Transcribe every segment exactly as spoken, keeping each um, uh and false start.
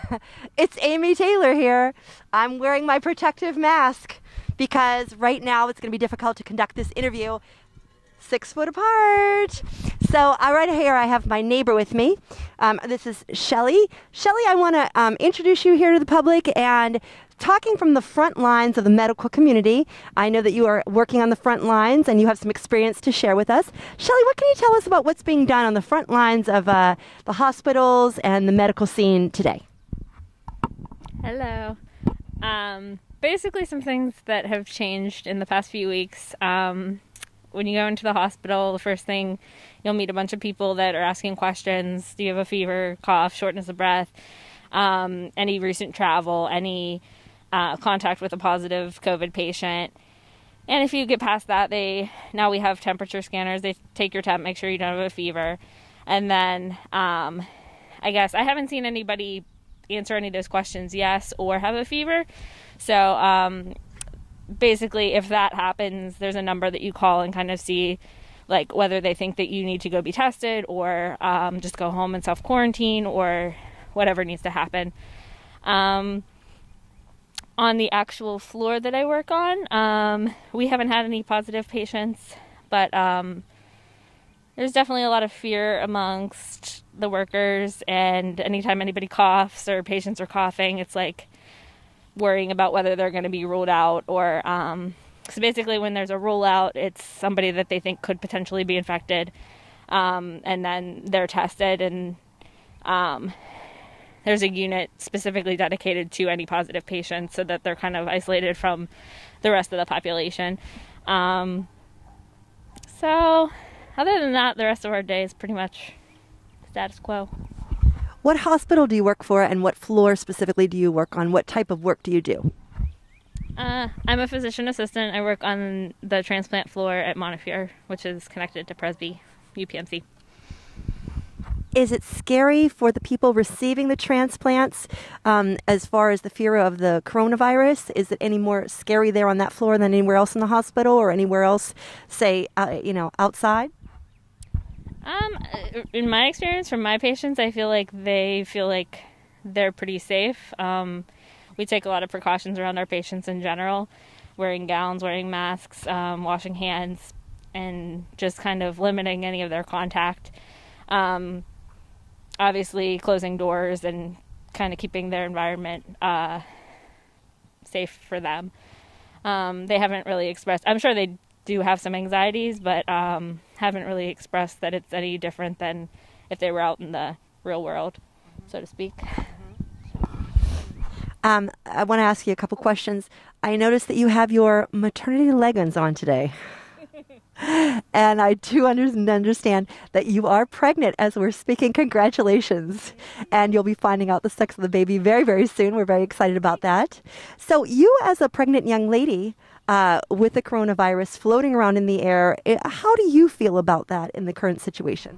It's Amy Taylor here. I'm wearing my protective mask because right now it's going to be difficult to conduct this interview six foot apart. So uh, right here I have my neighbor with me. Um, this is Shelly. Shelly, I want to um, introduce you here to the public and talking from the front lines of the medical community. I know that you are working on the front lines and you have some experience to share with us. Shelly, what can you tell us about what's being done on the front lines of uh, the hospitals and the medical scene today? Hello. Um, basically some things that have changed in the past few weeks. Um, when you go into the hospital, the first thing you'll meet a bunch of people that are asking questions. Do you have a fever, cough, shortness of breath, um, any recent travel, any uh, contact with a positive COVID patient? And if you get past that, they now we have temperature scanners. They take your temp, make sure you don't have a fever. And then um, I guess I haven't seen anybody answer any of those questions yes or have a fever. So um, basically if that happens, there's a number that you call and kind of see like whether they think that you need to go be tested or um, just go home and self-quarantine or whatever needs to happen. Um, on the actual floor that I work on, um, we haven't had any positive patients, but um, there's definitely a lot of fear amongst the workers, and anytime anybody coughs or patients are coughing, it's like worrying about whether they're going to be ruled out or um, so basically when there's a rule out, it's somebody that they think could potentially be infected, um, and then they're tested, and um, there's a unit specifically dedicated to any positive patients so that they're kind of isolated from the rest of the population. Um, so other than that, the rest of our day is pretty much status quo. What hospital do you work for and what floor specifically do you work on? What type of work do you do? Uh, I'm a physician assistant. I work on the transplant floor at Montefiore, which is connected to Presby, U P M C. Is it scary for the people receiving the transplants um, as far as the fear of the coronavirus? Is it any more scary there on that floor than anywhere else in the hospital or anywhere else, say, uh, you know, outside? Um, in my experience, from my patients, I feel like they feel like they're pretty safe. Um, we take a lot of precautions around our patients in general, wearing gowns, wearing masks, um, washing hands, and just kind of limiting any of their contact. Um, obviously closing doors and kind of keeping their environment uh, safe for them. Um, they haven't really expressed, I'm sure they do have some anxieties, but um, haven't really expressed that it's any different than if they were out in the real world, so to speak. Um, I want to ask you a couple questions. I noticed that you have your maternity leggings on today. And I do under- understand that you are pregnant as we're speaking. Congratulations. And you'll be finding out the sex of the baby very, very soon. We're very excited about that. So you as a pregnant young lady uh, with the coronavirus floating around in the air, how do you feel about that in the current situation?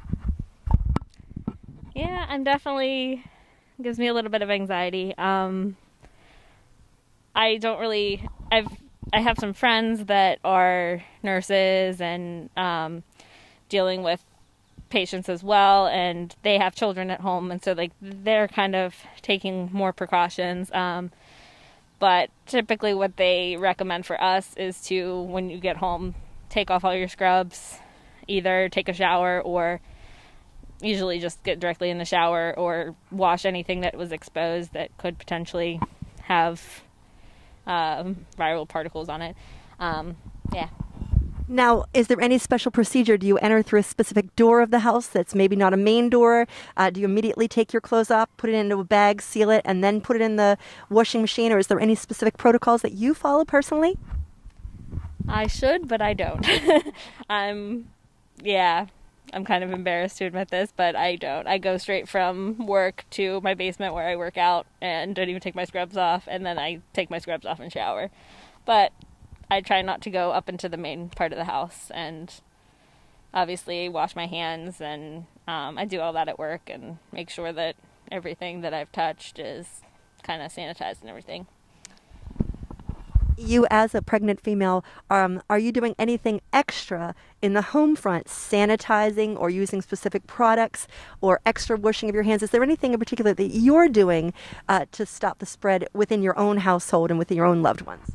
Yeah, I'm definitely, gives me a little bit of anxiety. Um, I don't really, I've I have some friends that are nurses and um, dealing with patients as well, and they have children at home, and so like they're kind of taking more precautions. Um, but typically what they recommend for us is to, when you get home, take off all your scrubs, either take a shower or usually just get directly in the shower or wash anything that was exposed that could potentially have Um, viral particles on it. Um, yeah. Now, is there any special procedure? Do you enter through a specific door of the house that's maybe not a main door? Uh, do you immediately take your clothes off, put it into a bag, seal it, and then put it in the washing machine? Or is there any specific protocols that you follow personally? I should, but I don't. I'm, yeah, I'm kind of embarrassed to admit this, but I don't. I go straight from work to my basement where I work out and don't even take my scrubs off, and then I take my scrubs off and shower. But I try not to go up into the main part of the house, and obviously wash my hands, and um, I do all that at work and make sure that everything that I've touched is kind of sanitized and everything. You as a pregnant female, um, are you doing anything extra in the home front, sanitizing or using specific products or extra washing of your hands? Is there anything in particular that you're doing uh, to stop the spread within your own household and within your own loved ones?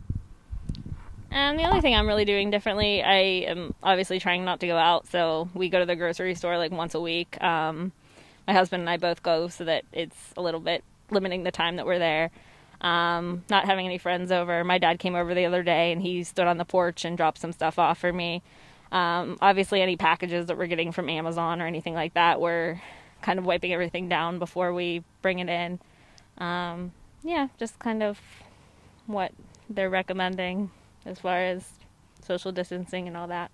And the only thing I'm really doing differently, I am obviously trying not to go out, so we go to the grocery store like once a week. Um, my husband and I both go so that it's a little bit limiting the time that we're there. Um, not having any friends over. My dad came over the other day and he stood on the porch and dropped some stuff off for me. Um, obviously any packages that we're getting from Amazon or anything like that, we're kind of wiping everything down before we bring it in. Um, yeah, just kind of what they're recommending as far as social distancing and all that.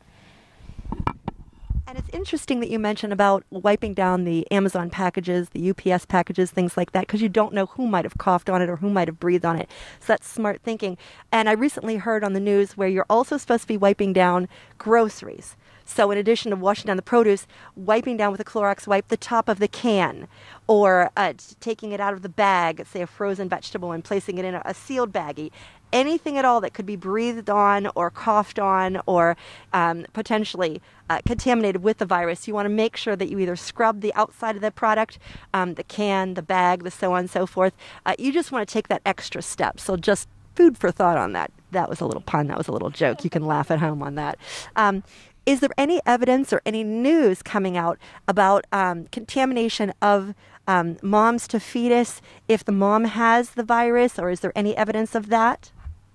And it's interesting that you mentioned about wiping down the Amazon packages, the U P S packages, things like that, because you don't know who might have coughed on it or who might have breathed on it. So that's smart thinking. And I recently heard on the news where you're also supposed to be wiping down groceries. So in addition to washing down the produce, wiping down with a Clorox wipe the top of the can, or uh, taking it out of the bag, say a frozen vegetable, and placing it in a, a sealed baggie. Anything at all that could be breathed on or coughed on or um, potentially uh, contaminated with the virus, you want to make sure that you either scrub the outside of the product, um, the can, the bag, the so on and so forth. Uh, you just want to take that extra step. So just food for thought on that. That was a little pun. That was a little joke. You can laugh at home on that. Um, Is there any evidence or any news coming out about um, contamination of um, moms to fetus if the mom has the virus, or is there any evidence of that?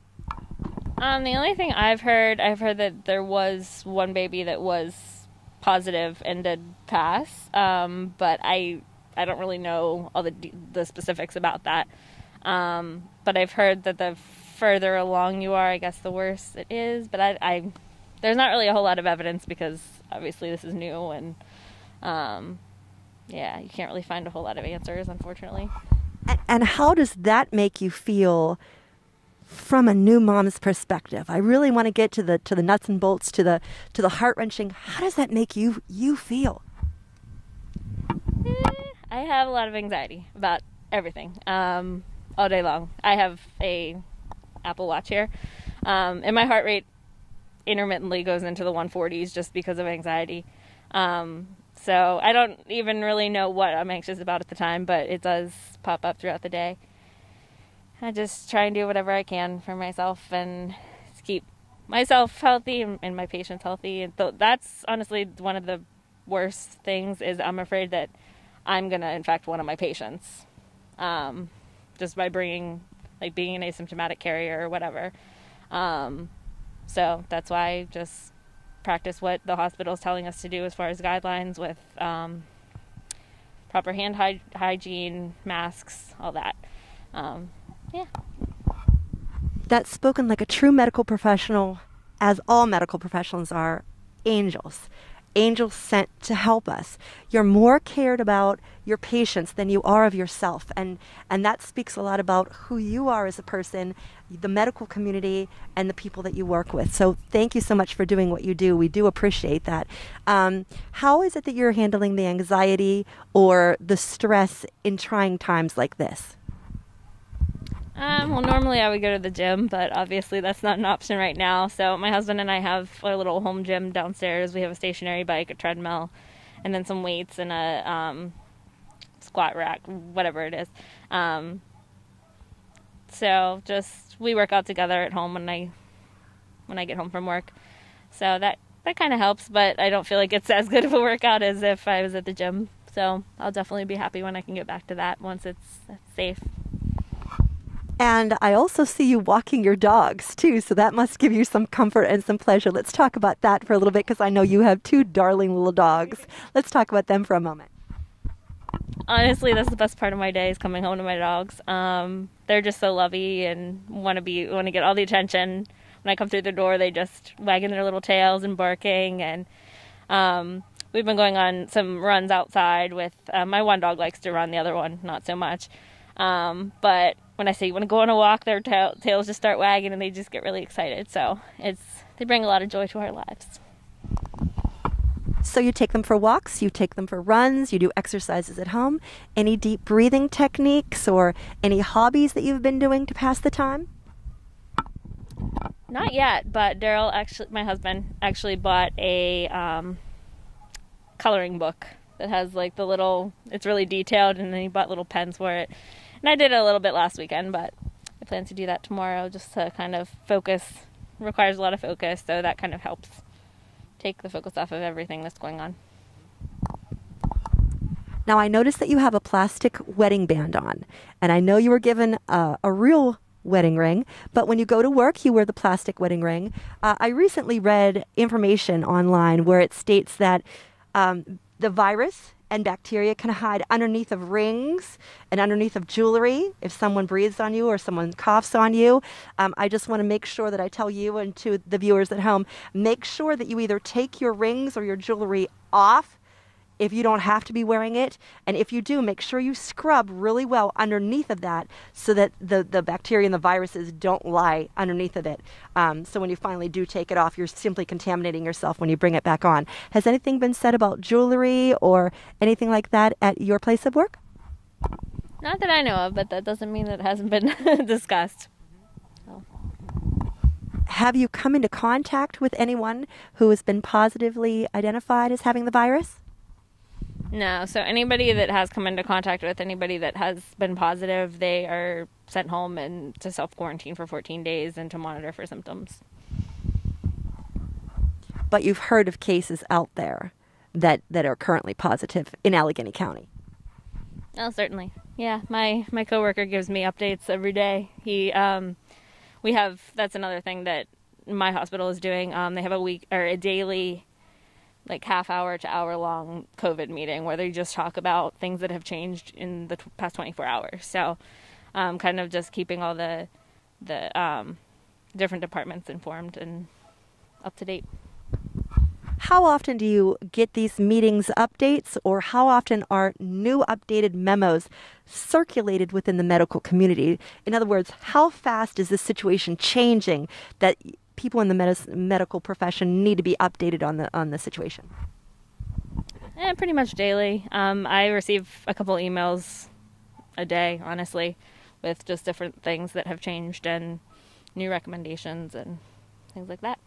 Um, the only thing I've heard, I've heard that there was one baby that was positive and did pass, um, but I I don't really know all the the specifics about that. Um, but I've heard that the further along you are, I guess the worse it is. But I, I there's not really a whole lot of evidence because obviously this is new and um, yeah, you can't really find a whole lot of answers, unfortunately. And, and how does that make you feel from a new mom's perspective? I really want to get to the to the nuts and bolts, to the to the heart wrenching. How does that make you you feel? Eh, I have a lot of anxiety about everything um, all day long. I have a Apple Watch here, um, and my heart rate intermittently goes into the one forties just because of anxiety. Um, so I don't even really know what I'm anxious about at the time, but it does pop up throughout the day. I just try and do whatever I can for myself and keep myself healthy and, and my patients healthy. And th- that's honestly one of the worst things is I'm afraid that I'm going to infect one of my patients um, just by bringing, like being an asymptomatic carrier or whatever. Um, so that's why I just practice what the hospital is telling us to do as far as guidelines with um, proper hand hy- hygiene, masks, all that. Um, Yeah. That's spoken like a true medical professional, as all medical professionals are, angels. Angels sent to help us. You're more cared about your patients than you are of yourself. And, and that speaks a lot about who you are as a person, the medical community, and the people that you work with. So thank you so much for doing what you do. We do appreciate that. Um, how is it that you're handling the anxiety or the stress in trying times like this? Um, well, normally I would go to the gym, but obviously that's not an option right now. So my husband and I have our little home gym downstairs. We have a stationary bike, a treadmill, and then some weights and a um, squat rack, whatever it is. Um, so just we work out together at home when I when I get home from work. So that that kind of helps, but I don't feel like it's as good of a workout as if I was at the gym. So I'll definitely be happy when I can get back to that once it's safe. And I also see you walking your dogs, too, so that must give you some comfort and some pleasure. Let's talk about that for a little bit, because I know you have two darling little dogs. Let's talk about them for a moment. Honestly, that's the best part of my day is coming home to my dogs. Um, they're just so lovey and want to be want to get all the attention. When I come through the door, they just wagging their little tails and barking. And um, we've been going on some runs outside with uh, my one dog likes to run, the other one not so much. Um, but when I say you want to go on a walk, their ta- tails just start wagging and they just get really excited. So it's they bring a lot of joy to our lives. So you take them for walks, you take them for runs, you do exercises at home. Any deep breathing techniques or any hobbies that you've been doing to pass the time? Not yet, but Daryl actually, my husband, actually bought a um, coloring book that has like the little, it's really detailed, and then he bought little pens for it. And I did it a little bit last weekend, but I plan to do that tomorrow just to kind of focus. It requires a lot of focus, so that kind of helps take the focus off of everything that's going on. Now, I noticed that you have a plastic wedding band on, and I know you were given uh, a real wedding ring, but when you go to work, you wear the plastic wedding ring. Uh, I recently read information online where it states that um, the virus and bacteria can hide underneath of rings and underneath of jewelry if someone breathes on you or someone coughs on you. Um, I just want to make sure that I tell you and to the viewers at home, make sure that you either take your rings or your jewelry off if you don't have to be wearing it. And if you do, make sure you scrub really well underneath of that so that the, the bacteria and the viruses don't lie underneath of it. Um, so when you finally do take it off, you're simply contaminating yourself when you bring it back on. Has anything been said about jewelry or anything like that at your place of work? Not that I know of, but that doesn't mean that it hasn't been discussed. So. Have you come into contact with anyone who has been positively identified as having the virus? No, so anybody that has come into contact with anybody that has been positive, they are sent home and to self-quarantine for fourteen days and to monitor for symptoms. But you've heard of cases out there that, that are currently positive in Allegheny County? Oh, certainly. Yeah, my, my coworker gives me updates every day. He, um, we have, that's another thing that my hospital is doing. Um, they have a week or a daily like half hour to hour long COVID meeting where they just talk about things that have changed in the t- past twenty-four hours. So um, kind of just keeping all the the um, different departments informed and up to date. How often do you get these meetings updates, or how often are new updated memos circulated within the medical community? In other words, how fast is this situation changing that people in the medis- medical profession need to be updated on the on the situation? Eh, pretty much daily. Um, I receive a couple emails a day, honestly, with just different things that have changed and new recommendations and things like that.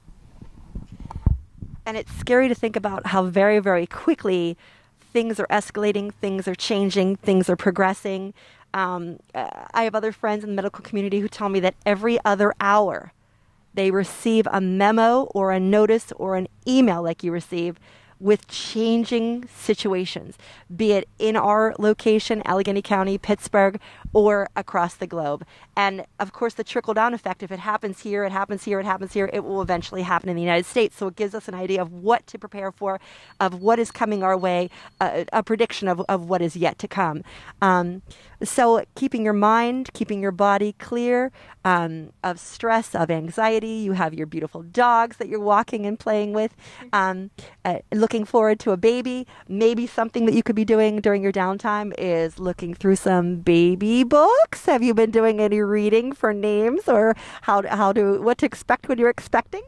And it's scary to think about how very, very quickly things are escalating, things are changing, things are progressing. Um, I have other friends in the medical community who tell me that every other hour they receive a memo or a notice or an email like you receive with changing situations, be it in our location, Allegheny County, Pittsburgh, or across the globe. And of course, the trickle-down effect, if it happens here, it happens here, it happens here, it will eventually happen in the United States. So it gives us an idea of what to prepare for, of what is coming our way, a, a prediction of, of what is yet to come. Um, so keeping your mind, keeping your body clear um, of stress, of anxiety. You have your beautiful dogs that you're walking and playing with. Um, uh, looking forward to a baby. Maybe something that you could be doing during your downtime is looking through some baby books. Have you been doing any reading for names or how to, how to what to expect when you're expecting?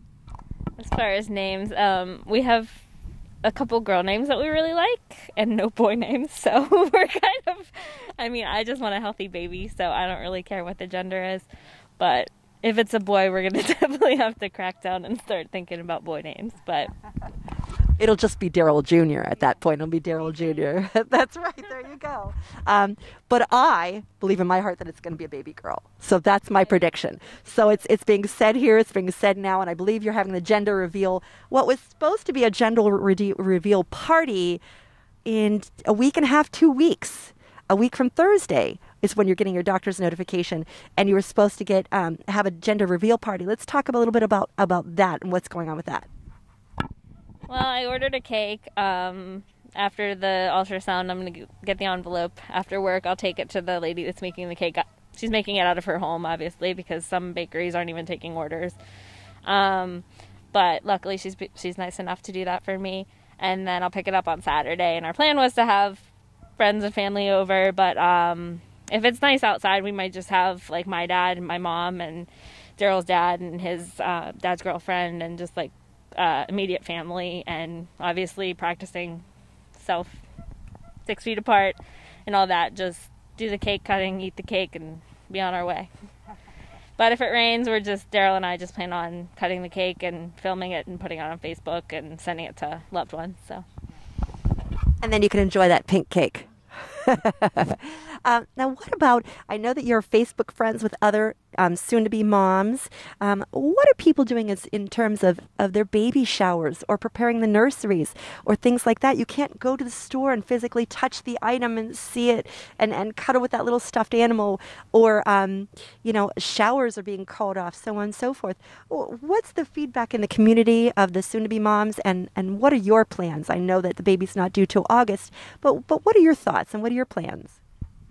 As far as names, um, we have a couple girl names that we really like and no boy names, so we're kind of, I mean, I just want a healthy baby, so I don't really care what the gender is, but if it's a boy, we're going to definitely have to crack down and start thinking about boy names, but it'll just be Daryl Junior at that point. It'll be Daryl Junior That's right. There you go. Um, but I believe in my heart that it's going to be a baby girl. So that's my prediction. So it's it's being said here. It's being said now. And I believe you're having the gender reveal. What was supposed to be a gender re- reveal party in a week and a half, two weeks. A week from Thursday is when you're getting your doctor's notification. And you were supposed to get um, have a gender reveal party. Let's talk a little bit about, about that and what's going on with that. Well, I ordered a cake. Um, after the ultrasound, I'm going to get the envelope. After work, I'll take it to the lady that's making the cake. She's making it out of her home, obviously, because some bakeries aren't even taking orders. Um, but luckily, she's she's nice enough to do that for me. And then I'll pick it up on Saturday. And our plan was to have friends and family over. But um, if it's nice outside, we might just have, like, my dad and my mom and Daryl's dad and his uh, dad's girlfriend and just, like, Uh, immediate family, and obviously practicing self six feet apart and all that. Just do the cake cutting, eat the cake, and be on our way. But if it rains, we're just, Daryl and I just plan on cutting the cake and filming it and putting it on Facebook and sending it to loved ones. So. And then you can enjoy that pink cake. um, now, what about, I know that you're Facebook friends with other um, soon-to-be moms. Um, what are people doing as, in terms of, of their baby showers or preparing the nurseries or things like that? You can't go to the store and physically touch the item and see it and, and cuddle with that little stuffed animal, or, um, you know, showers are being called off, so on and so forth. What's the feedback in the community of the soon-to-be moms, and, and what are your plans? I know that the baby's not due till August, but, but what are your thoughts and what are your plans?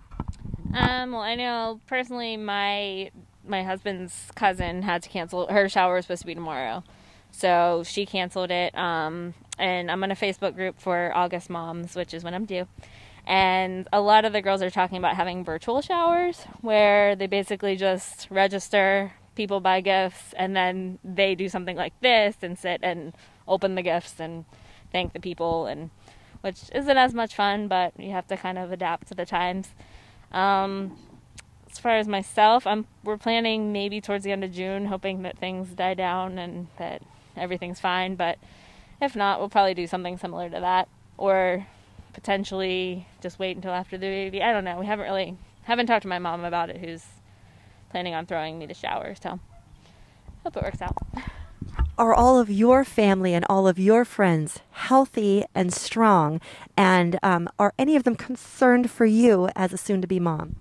Um, well, I know personally my my husband's cousin had to cancel. Her shower was supposed to be tomorrow, so she canceled it. Um, and I'm in a Facebook group for August moms, which is when I'm due. And a lot of the girls are talking about having virtual showers where they basically just register, people buy gifts, and then they do something like this and sit and open the gifts and thank the people, and which isn't as much fun, but you have to kind of adapt to the times. Um, as far as myself, I'm we're planning maybe towards the end of June, hoping that things die down and that everything's fine. But if not, we'll probably do something similar to that, or potentially just wait until after the baby. I don't know. We haven't really haven't talked to my mom about it, who's planning on throwing me the shower. So hope it works out. Are all of your family and all of your friends healthy and strong? And um, are any of them concerned for you as a soon-to-be mom?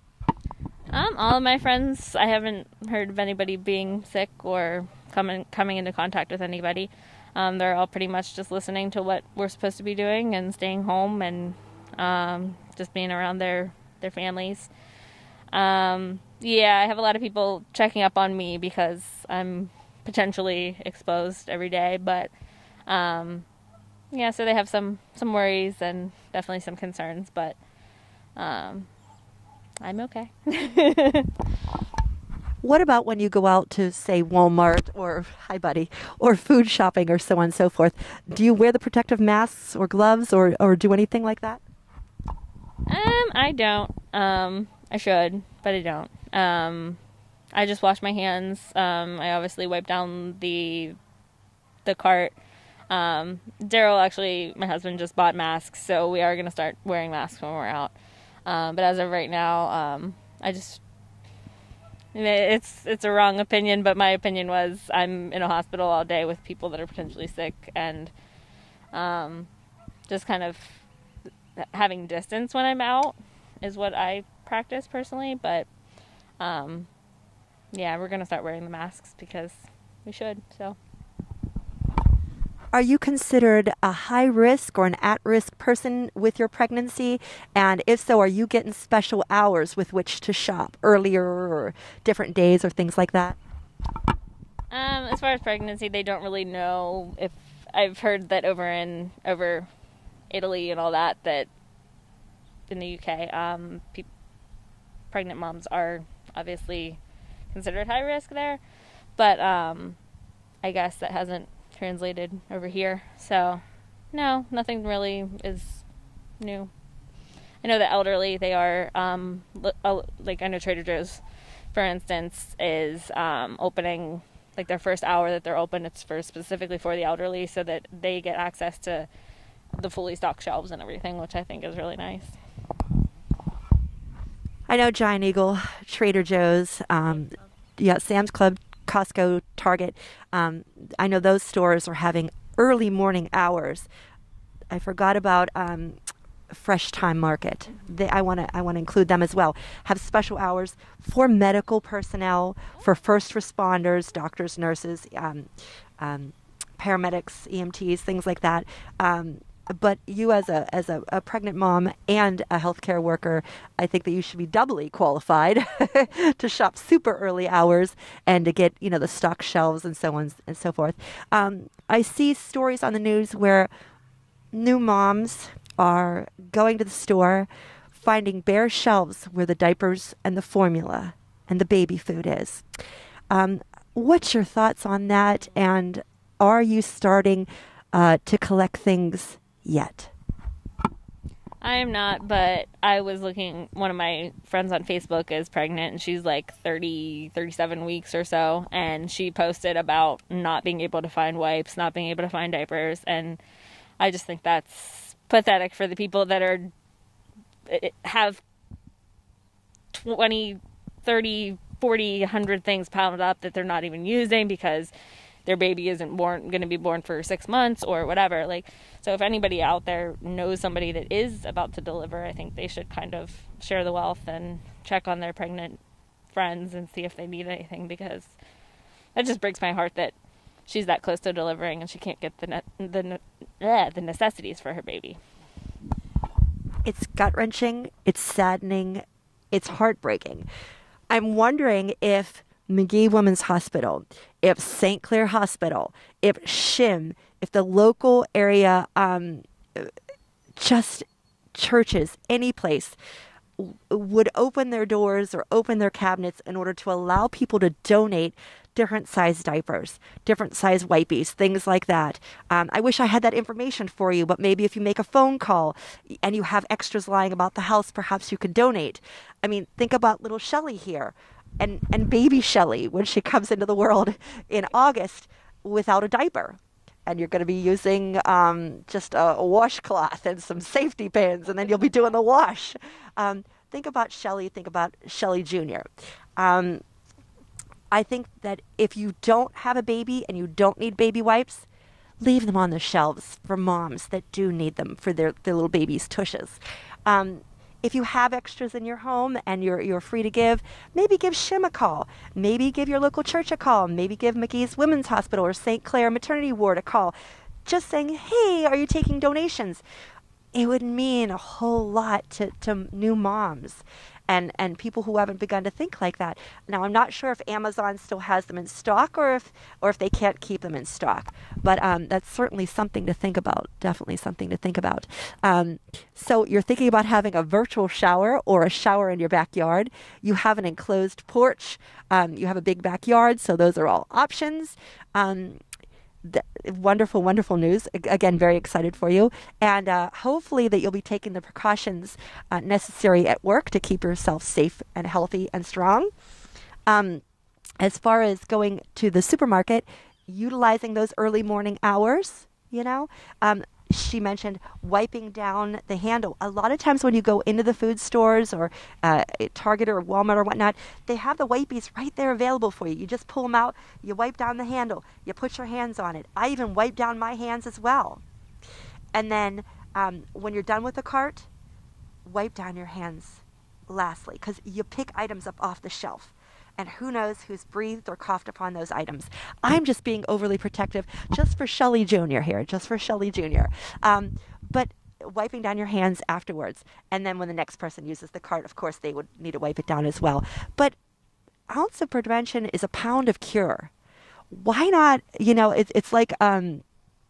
Um, all of my friends, I haven't heard of anybody being sick or coming coming into contact with anybody. Um, they're all pretty much just listening to what we're supposed to be doing and staying home and um, just being around their, their families. Um, yeah, I have a lot of people checking up on me because I'm potentially exposed every day, but um, yeah, so they have some, some worries and definitely some concerns, but um, I'm okay. What about when you go out to, say, Walmart or, hi buddy, or food shopping or so on and so forth? Do you wear the protective masks or gloves or, or do anything like that? Um, I don't. Um, I should, but I don't. Um, I just wash my hands. Um, I obviously wipe down the the cart. Um, Daryl, actually, my husband, just bought masks, so we are going to start wearing masks when we're out. Um, but as of right now, um, I just, it's it's a wrong opinion, but my opinion was I'm in a hospital all day with people that are potentially sick, and um, just kind of having distance when I'm out is what I practice personally. But um, yeah, we're going to start wearing the masks because we should, so. Are you considered a high risk or an at-risk person with your pregnancy? And if so, are you getting special hours with which to shop earlier or different days or things like that? Um, as far as pregnancy, they don't really know if I've heard that over in over Italy and all that, that in the U K, um, pe- pregnant moms are obviously considered high risk there, but um, I guess that hasn't translated over here, so no, nothing really is new. I know the elderly, they are um like I know Trader Joe's, for instance, is um opening, like their first hour that they're open, it's for specifically for the elderly, so that they get access to the fully stocked shelves and everything, which I think is really nice. I know Giant Eagle, Trader Joe's, um yeah, Sam's Club, Costco, Target. Um, I know those stores are having early morning hours. I forgot about um, Fresh Time Market. They, I want to I want to include them as well. Have special hours for medical personnel, for first responders, doctors, nurses, um, um, paramedics, E M Ts, things like that. Um, but you as a as a, a pregnant mom and a healthcare worker, I think that you should be doubly qualified to shop super early hours and to get, you know, the stock shelves and so on and so forth. Um, I see stories on the news where new moms are going to the store, finding bare shelves where the diapers and the formula and the baby food is. Um, what's your thoughts on that? And are you starting uh, to collect things yet? I am not, but I was looking, one of my friends on Facebook is pregnant, and she's like thirty, thirty-seven weeks or so, and she posted about not being able to find wipes, not being able to find diapers, and I just think that's pathetic for the people that are, have twenty, thirty, forty, one hundred things piled up that they're not even using because their baby isn't born going to be born for six months or whatever. Like, so if anybody out there knows somebody that is about to deliver, I think they should kind of share the wealth and check on their pregnant friends and see if they need anything, because that just breaks my heart that she's that close to delivering and she can't get the ne- the ne- uh, the necessities for her baby. It's gut-wrenching, it's saddening, it's heartbreaking. I'm wondering if McGee Women's Hospital, if Saint Clair Hospital, if S H I M, if the local area, um, just churches, any place, w- would open their doors or open their cabinets in order to allow people to donate different size diapers, different size wipies, things like that. Um, I wish I had that information for you, but maybe if you make a phone call and you have extras lying about the house, perhaps you could donate. I mean, think about little Shelly here. And and baby Shelly, when she comes into the world in August without a diaper. And you're going to be using um, just a, a washcloth and some safety pins, and then you'll be doing the wash. Um, think about Shelly, think about Shelly Junior Um, I think that if you don't have a baby and you don't need baby wipes, leave them on the shelves for moms that do need them for their, their little babies' tushes. Um, If you have extras in your home and you're you're free to give, maybe give S H I M a call. Maybe give your local church a call. Maybe give McGee's Women's Hospital or Saint Clair Maternity Ward a call. Just saying, hey, are you taking donations? It would mean a whole lot to, to new moms and, and people who haven't begun to think like that. Now, I'm not sure if Amazon still has them in stock or if or if they can't keep them in stock. But um, that's certainly something to think about, definitely something to think about. Um, so you're thinking about having a virtual shower or a shower in your backyard. You have an enclosed porch. Um, you have a big backyard, so those are all options. Um, The, wonderful, wonderful news. Again, very excited for you. And uh, hopefully that you'll be taking the precautions uh, necessary at work to keep yourself safe and healthy and strong. Um, as far as going to the supermarket, utilizing those early morning hours, you know, um, she mentioned wiping down the handle. A lot of times when you go into the food stores or uh, Target or Walmart or whatnot, they have the wipies right there available for you. You just pull them out, you wipe down the handle, you put your hands on it. I even wipe down my hands as well. And then um, when you're done with the cart, wipe down your hands lastly, because you pick items up off the shelf. And who knows who's breathed or coughed upon those items. I'm just being overly protective just for Shelly Junior here, just for Shelly Junior Um, but wiping down your hands afterwards. And then when the next person uses the cart, of course, they would need to wipe it down as well. But ounce of prevention is a pound of cure. Why not, you know, it's, it's like um,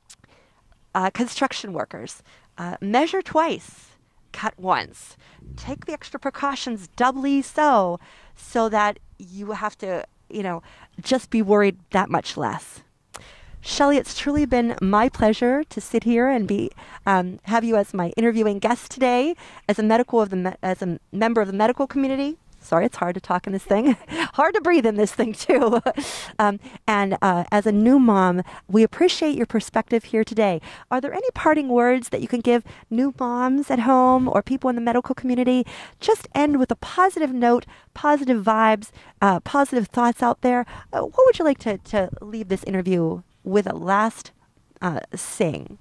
uh, construction workers. Uh, measure twice, cut once. Take the extra precautions doubly so, so that you have to, you know, just be worried that much less. Shelly, it's truly been my pleasure to sit here and be um, have you as my interviewing guest today, as a medical of the me- as a member of the medical community. Sorry, it's hard to talk in this thing. Hard to breathe in this thing, too. um, and uh, as a new mom, we appreciate your perspective here today. Are there any parting words that you can give new moms at home or people in the medical community? Just end with a positive note, positive vibes, uh, positive thoughts out there. Uh, what would you like to, to leave this interview with a last uh, sing?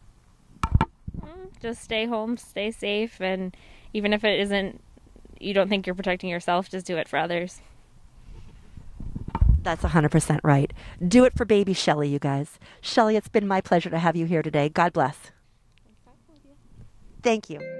Just stay home, stay safe, and even if it isn't, you don't think you're protecting yourself, just do it for others. That's one hundred percent right. Do it for baby Shelly, you guys. Shelly, it's been my pleasure to have you here today. God bless. Thank you.